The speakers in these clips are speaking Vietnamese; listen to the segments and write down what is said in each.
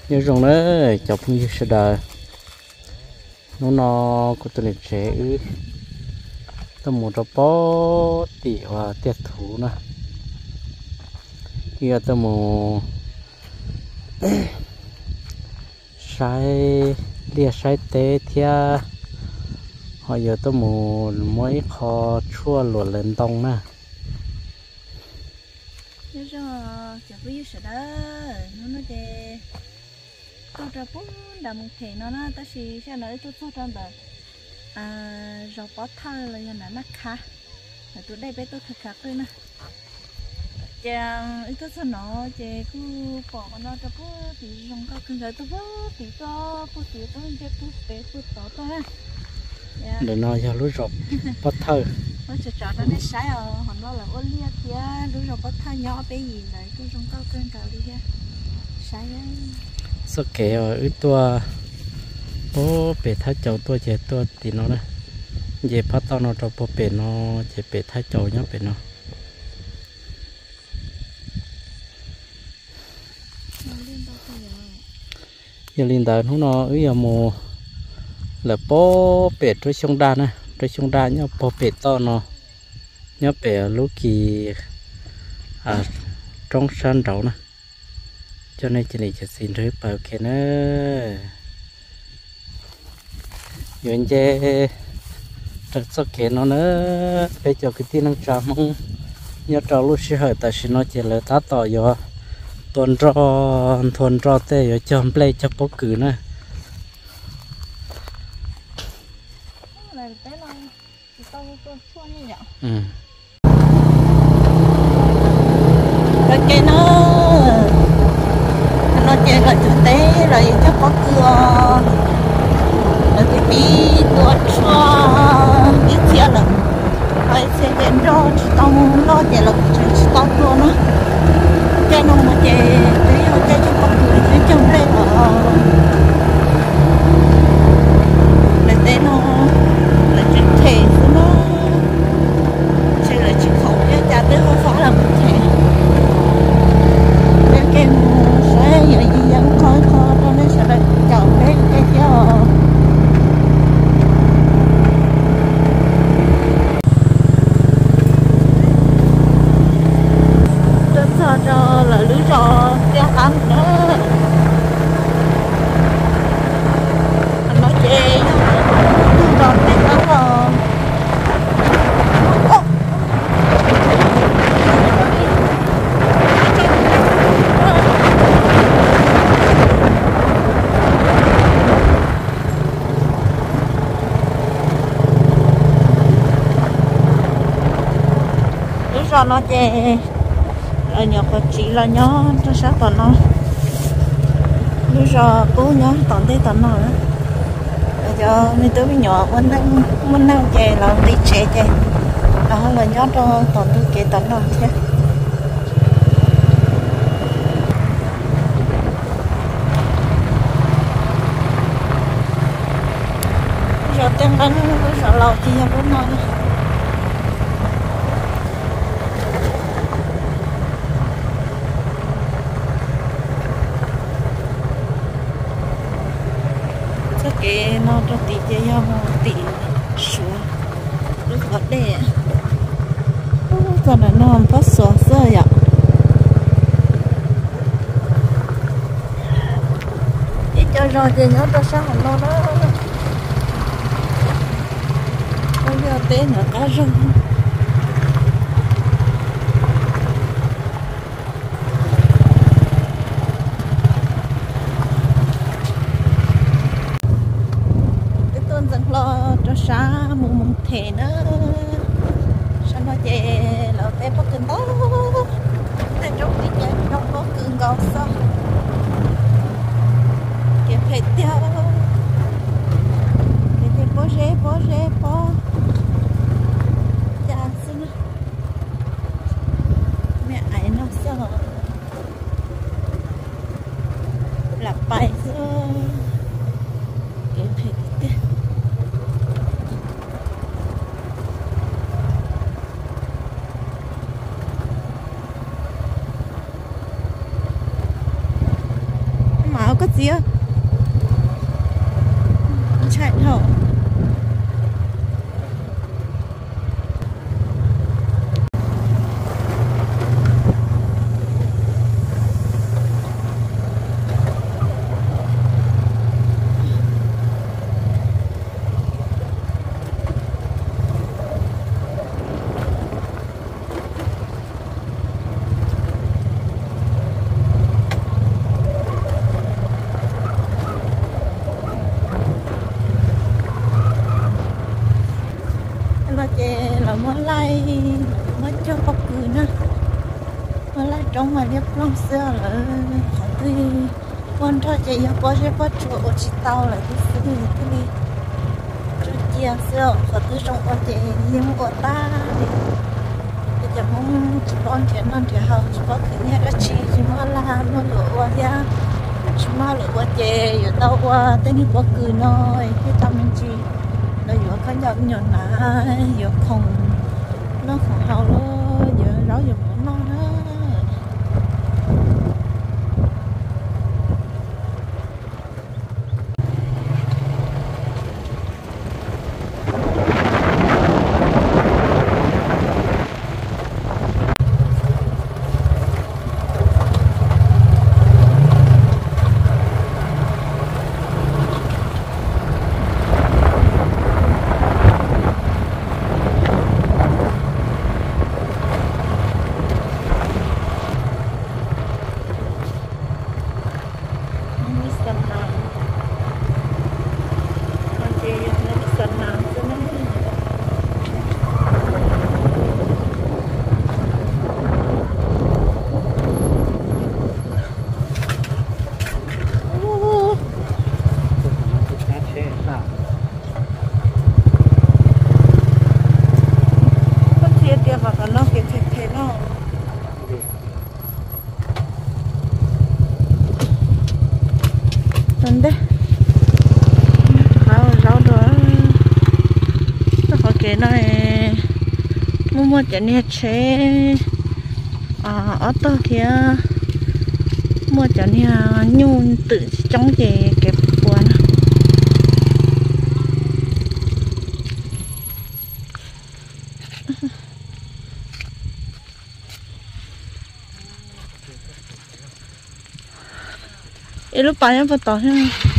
nhớ rồng đấy chọc như sẽ đời nó có tên trẻ ư tầm một bó tỉ và tiệt thủ nè kia tầm một sai lia sai té thia họ giờ tầm một mấy kho chua luộc lên tông nè nhớ rồi chả có gì sợ đó nó để tôi ra bún đầm thể nó ta chỉ sẽ nói tôi cho trong đời rau bó thai là như nó khá là tôi đây bé tôi khá thôi nè chàng ít tôi nó chè cứ bỏ nó ra bún thì rong cao cứng rồi tôi bún thì tôi chơi tôi bé tôi tỏ tôi nè để nói cho lúa rộp bó thai nó chợ nó để sai họ nói là ô lia kia lúa rau bó thai nhỏ bé gì này tôi rong cao cứng cả đi ha sai số kẻ ở tua bố bể thái chậu tua chế tua thì nó này về phát tao nó cho bố bể nó chế bể thái chậu nhá bể nó giờ liên tới nó giờ mùa là bố bể trôi sông đa này trôi sông đa nhá bố bể to nó nhá bể lúc kỳ trong sân rậu nè cho nên chị này sẽ xin rưỡi bảo kia nữa rồi anh chơi rất số kia nó nữa bây giờ cái tin năng trà mong nhớ trà lúc xưa hỏi ta xin nó chỉ là tá tỏ vô thuần ro tê rồi chọn play cho bố cử nữa cái nó chơi là thực tế rồi chắc có cưa rồi cái bí tuột cho biết chia là phải sẽ đến rồi tao lo chơi là chỉ tao luôn á chơi nó mà chơi cho có cưa chơi trong đây là tên nó là chỉ thể nó chơi là chỉ khẩu cho cha tới không phải là một thể cái sẽ vậy gì vẫn coi cho nó sẽ là chọn cái cho trên cho là lưới cho ăn nữa anh nói chê rồi thì nó cho nó chè ở nhỏ có chỉ là nhỏ cho sát toàn nó bây giờ cố nhỏ toàn thế toàn nó nữa bây giờ mình tới với nhỏ muốn năng chè là đi chè đó là nhỏ cho toàn thứ kế toàn nó chứ giờ tên đánh sợ lâu thì không có nó cái nó cho tí chơi một tí xuống được ở đây giờ là nó không có sửa sơ vậy đi chơi rồi thì nó cho sao nó bây giờ tên nó cá rừng mùng thề nó sao nó chè là té bắt cơn đó té trong cái chè trong có cơn gạo sao kẹp hết tiêu kẹp bó cha xin mẹ ấy nó sao là bài xưa kẹp hết tiêu có gì á chạy thở là món lai món cho bọc cừ nè món lai trong mà đẹp lắm xưa là họ tươi con cho chị có sẽ có chỗ ở chị tao là cái xưa cái đi cho chia xưa họ tươi trong con chị hiếm của ta bây giờ mong chị con chuyện non thì họ chỉ có cái nhà các chị chỉ món là nó lựa qua ra chỉ món lựa qua chị rồi tao qua tên đi bọc cừ nói cái tao mình chị nó vừa có nhọn nhọn lại vừa không nó không hao lo vừa nói vừa muốn nó đó đấy rau đó nó có cái này mua cho nên chế ở to kia mua cho nên nhung tự chống về kẹp quần lúc bán em vào tỏ ha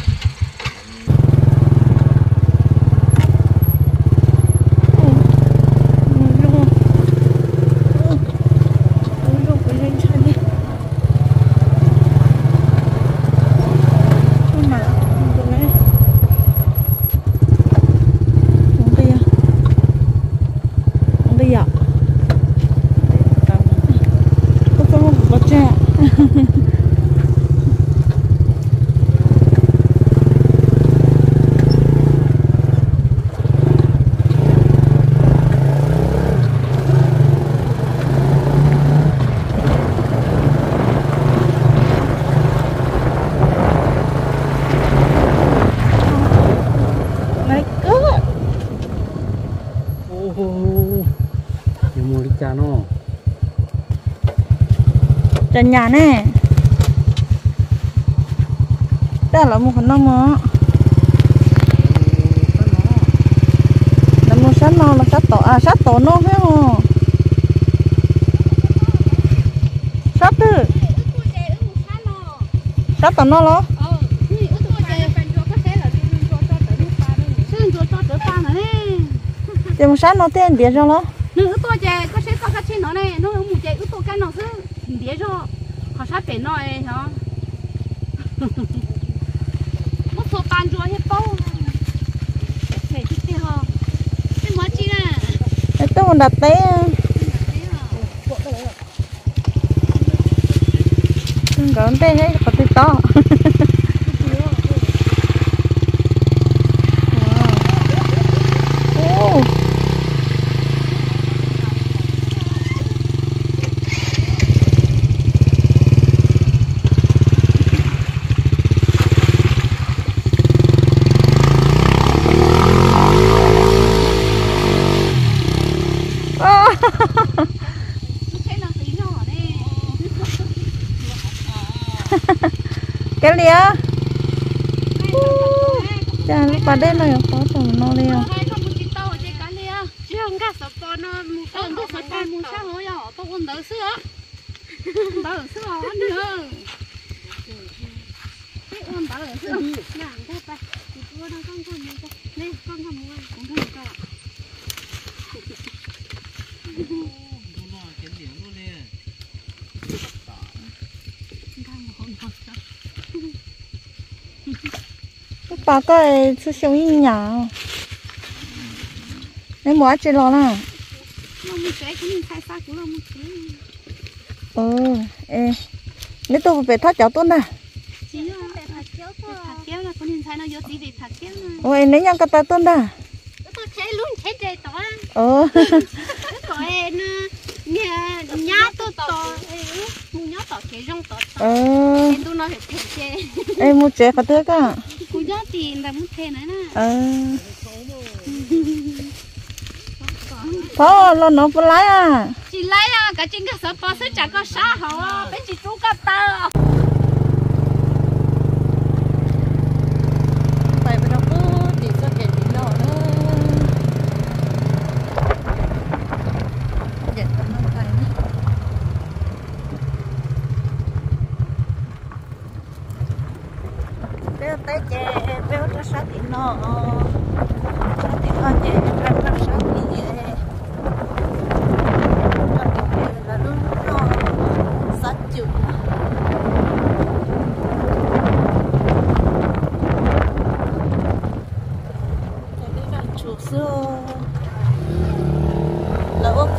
trên nhà nè đây là một phần năm mà là một sát nó là sát tổ nó phải không sát từ sát tổ nó lo thì một sát nó tiền biết rồi lo nữ tôi chơi có sẽ có cái trên nó này nó một chơi tôi cái nó cứ đĩa cho họ sát bể nói hả một số bàn rồi hết bao phải thích đi hả cái món chi nè cái tôi đặt té còn té đấy có tí to cái lìa cha lúc bà đây này có tàu nó đi à hai con muốn đi tàu ở đây cái này à riêng cái sập con nó muốn tàu cái sập con muốn sao hối à tao còn đỡ sữa đỡ sữa nữa cái ôn đỡ sữa nhàng cáiไปตัวnó con muốn cái này con muốn cũng thôi cả bà có chút xíu như nhà em mua chơi lo nè nó muốn chơi cái mình khai phá của nó muốn chơi ê nếu tôi về thoát cháu tốt nè chỉ là thạch kéo là con nhìn thấy nó vô tí thì thạch kéo ôi nếu nhang cái tốt nè tôi chơi luôn chơi chơi tỏi tỏi nhà tôi tỏi mua nhớ tỏi cái rong tỏi em tôi nói phải chơi em mua chơi có thứ cả cô nhớ tiền là muốn chơi nữa nè thôi nó phải lấy à chị lấy à cả trên cái sập bò sẽ chẳng có sao hả bé chị chú cắt tao phải bây giờ cứ để cho cái gì đó nữa để cho nó phải bé té chè bé cho sát thì nó sát thì nó chè bé cho sát thì là luôn nó sát chịu chủ xưa lẩu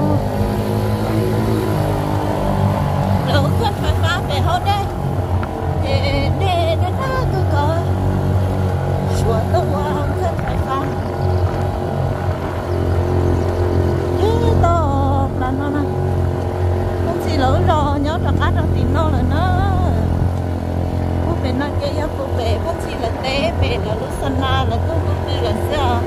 khăn phải phá về hậu đây để nó cứ có chùa đâu khăn phải phá chứ to là nó nè không chỉ lẩu rồi nhớ là cá đâu thì nó là nó bố về nó kia bố về bố chỉ là té về là lúc sân na là cứ bố về là sao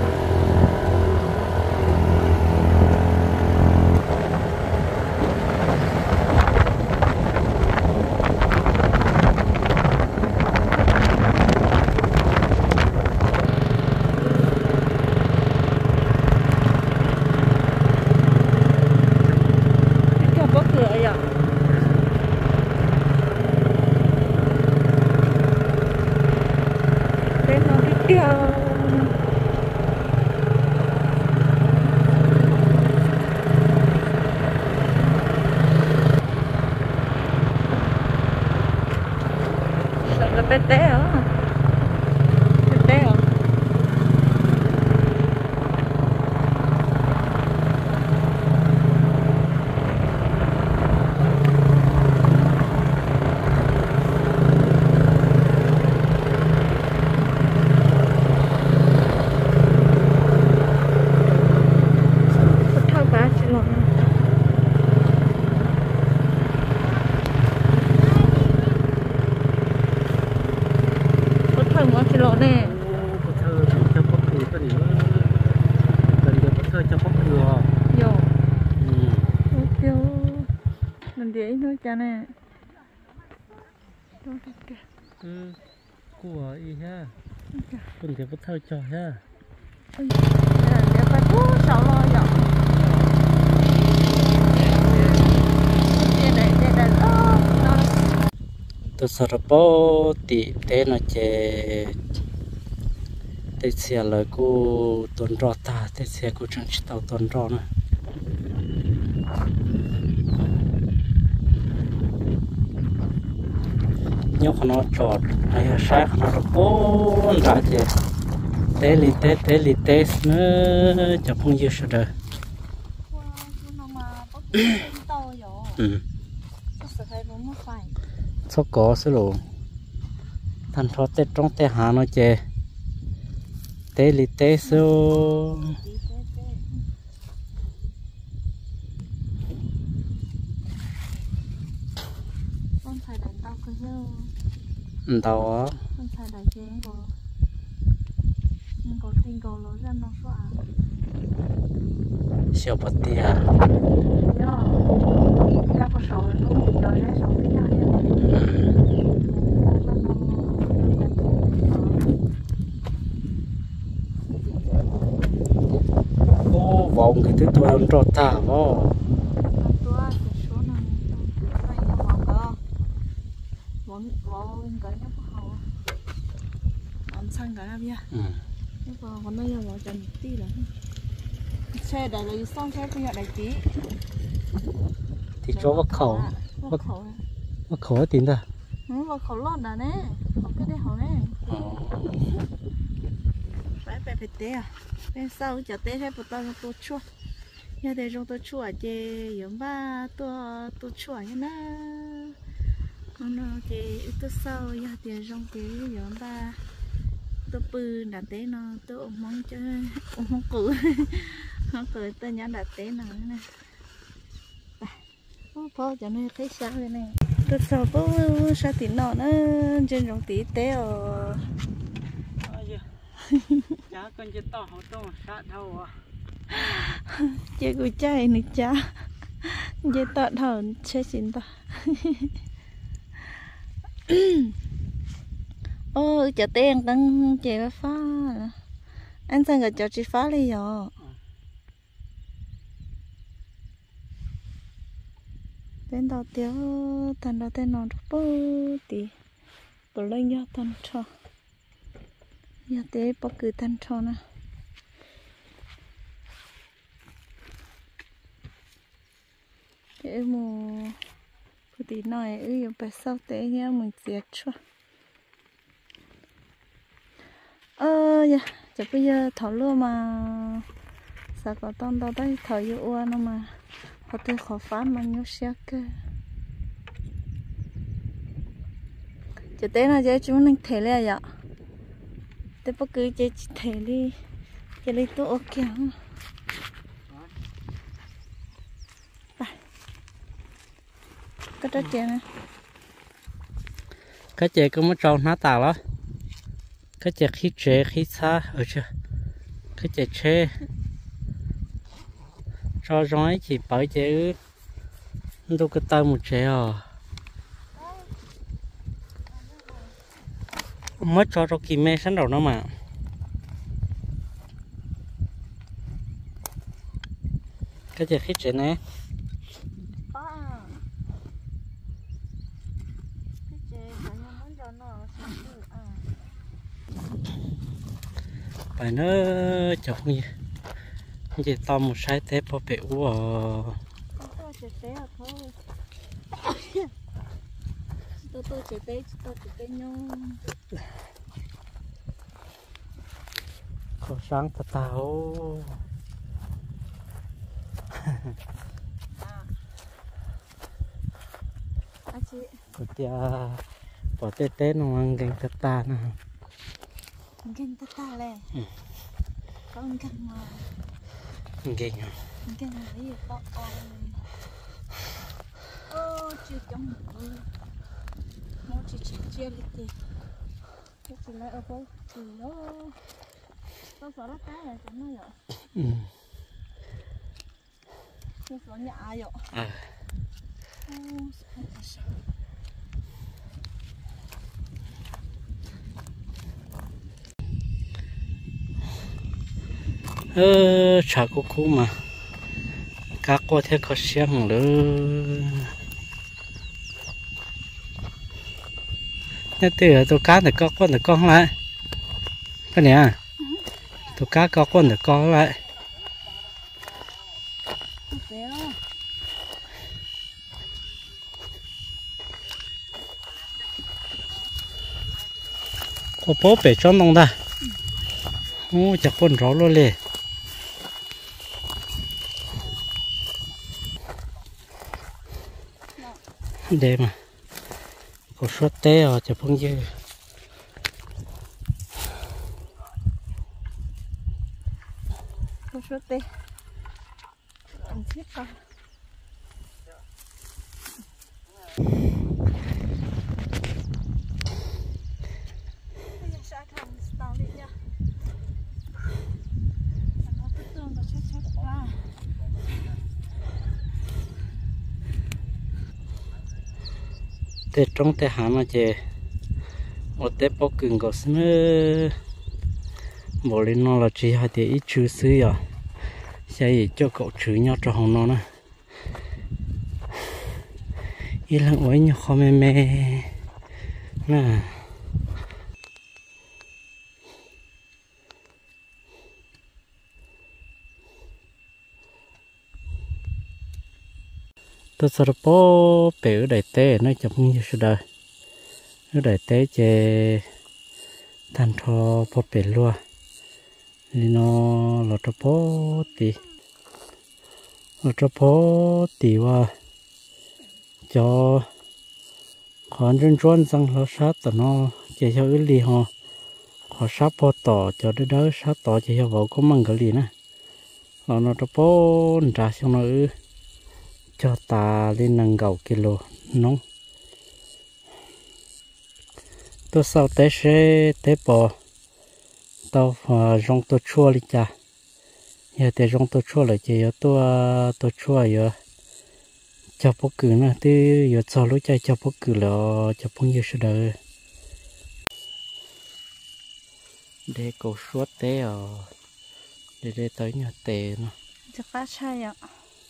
bé té hả? Bé té hả? Thao cá chị lộn. Nè. Có thơ cho bóc cửa cái gì nữa. Cần có thơ cho bóc cửa. Yo. Ok. Mình để nữa cha nè. Của y ha. Cần để bóc thơ cho ha. Để phải thu sao lo vậy. Tôi sợ bố tí thế nó chế thế xe là cô tuần rõ ta thế xe cô chẳng chỉ tàu tuần rõ nữa nhớ nó trọt hay sát nó bố ra chế tế lì tế nữa cho không dư sợ đời số có số lộ thành thoát tết trong tết hà nó chè tết lì tết số con phải đánh tao cơ chứ tàu á con phải đánh chế có tinh cầu lớn ra nó xóa siêu bát tia ra có sầu nó cũng đời đấy sầu cái nhà. 嗯。 Hãy subscribe cho kênh Ghiền Mì Gõ để không bỏ lỡ những video hấp dẫn. 嗯。 Hãy subscribe cho kênh Ghiền Mì Gõ để không bỏ lỡ những video hấp dẫn. trồng cái thứ tôi trộn ta vô sang cả làm nha. Nhưng mà còn đây là vào trồng tí là xe đã lấy xong xe bây giờ đại tí. Thì chỗ bắc khẩu tiền ta. Bắc khẩu lót đã nè, không cái đấy hổ nè. Phải té à? Bên sau chợ té sẽ bắt đầu tôi chua. Giờ để trong tôi chua chứ, giống ba tôi chua như na. Nó chứ tôi sau giờ để trong cái giống ba tôi bự đã té nó tôi ôm mong cho ôm mong cử không cử tôi nhớ đã té nó nè phô cho nên thấy sao đây này tôi sợ bố sao tí nó trên trong tí té ở chả con chỉ to hậu to sát đâu à chơi của trai nữa cha chơi to thở chơi xin ta ô chợ tiền đang chơi phá anh sang cái chợ chị phá đi rồi bên đầu tiêu thành đầu tên nó bơ thì bơ lên nhau thành trò nhà tế bơ cứ thành trò nè cái mù tí này ở bên sau tế nghe mình diệt cho dạ chắc bây giờ thở luôn mà sao có tông đâu đấy thở vô uo nó mà có thể khó phá mà nhớ xe cơ chắc tế là chơi chúng mình thể lên vậy tế bất cứ chơi thể đi chơi đi tôi ok không cái đó chơi này cái chơi có mất trâu nó tào đó cái chè khí chế khí xa ở chưa cái chè chế cho rói chỉ bởi chè đâu cái tay một chè mất cho kỳ mê sẵn đầu nó mà cái chè khí chế này phải nó chọc như vậy to một sai tép bao bể của tôi chỉ té nhau có sáng ta tao có tia bỏ tê tê nó ăn gành ta ta nè gành ta ta lẹ con gành mà gành là gì to ô chưa trong nó chỉ chia lịch thì cái gì lại ở đâu thì nó sợ nó cái này cho nó vậy nó sợ nhà vậy chả có cú mà cá có thể có xiang nữa nhất từ tôi cá được có con được con lại cái này à tôi cá có con được con lại có bố bể cho nông ta ô chặt con rõ luôn liền để mà có suất té ở chợ phong dư có suất té ăn thiết con tết trong tết hả mà chị ở tết bao cứng có xin bỏ lên nó là chỉ hai tỷ ít chữ xứ à chạy cho cậu chữ nhau cho hồng nó nè ý là ối nhau khó mê mê nè tôi sợ bố bể đại tế nó chụp như thế đời ở đại tế chè thành thọ bố bể luôn thì nó là cho bố tí là cho bố tí và cho còn dân chuyên rằng nó sát tao nó chỉ cho cái gì họ họ sát bố tỏ cho đỡ đỡ sát tỏ chỉ cho vợ có măng cái gì nè nó cho bố trả xong nó cho ta lên nâng gạo kilo nóng tôi sau té xe té bò tao rong tôi chua đi cha giờ té rong tôi chua lại chỉ tôi chua giờ cho bố cử nữa thì giờ sau lúc chạy cho bố cử là cho bố nhiêu sẽ đỡ để cầu suốt té để tới nhà té nó chắc là sai ạ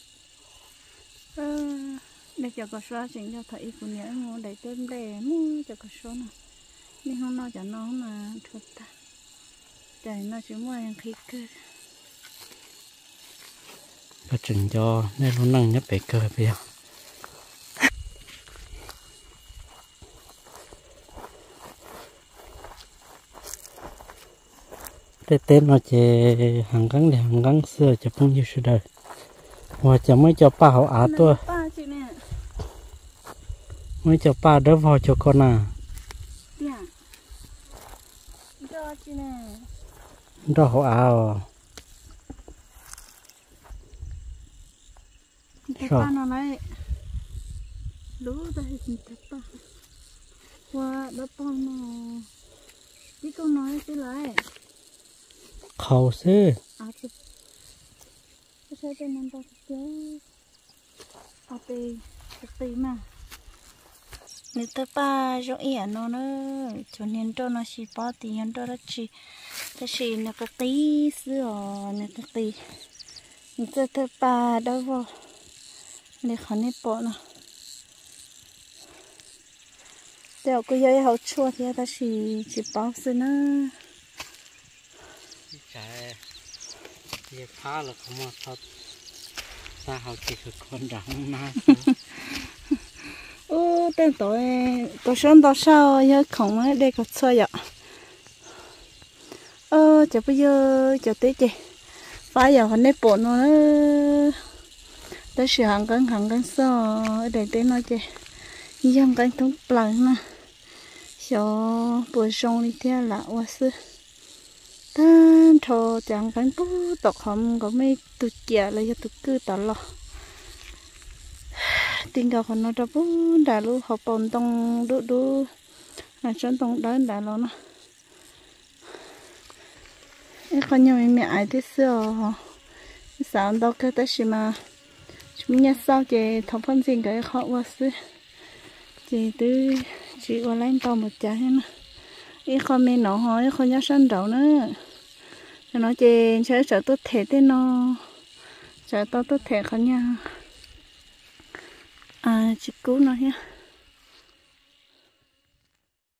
để cho có số chính cho thấy của nhớ mua để tên để mua cho có số nào nhưng không nói cho nó mà thật ta trời nó chỉ mua hàng khí cơ có chừng cho nên luôn năng nhấp bể cơ bây giờ cái tên nó chỉ hàng gắn xưa cho phong như sự đời và cho mới cho ba họ á tôi mới cho ba đỡ vào cho con à đó họ á sao nó lại lú đây thì thật ba qua đó con nó chỉ con nói cái lại khâu xứ sao tên năm ta chứ tì mà nếu ta ba cho ỉa nó nữa cho nên cho nó chỉ bỏ tiền cho nó chỉ nó cái tí xưa nó cái tí nếu ta ba đâu vào để khó nên bỏ nó đeo cái dây hậu chua thì ta chỉ bỏ xưa nữa chạy về phá là không mà thật ta học chỉ được con đắng na tên tôi sống đó sao giờ không ấy đây có sao vậy chờ bây giờ chờ tới chị phải giờ hắn ấy bỏ nó tới sự hàng cân sao để tới nó chị dân cân thống bằng nè cho buổi xong đi theo là quá sư tan thò chẳng cân bút tọt hầm có mấy tụt chè là cho tụt cứ tọt lọ tiếng gào nó đã bố đã lu học bồn tông đu là chân tông đá đã lo nó cái con nhau mẹ ai thế xưa sao đâu cái tới gì mà chúng nhà sau chị thằng phân sinh cái họ quá xưa chị từ chị qua lấy tao một trái nữa cái con mẹ nó hỏi con nhớ sân đầu nữa nó chị sợ tôi thể thế nó sợ tôi thể con nha chị cứu nó nhé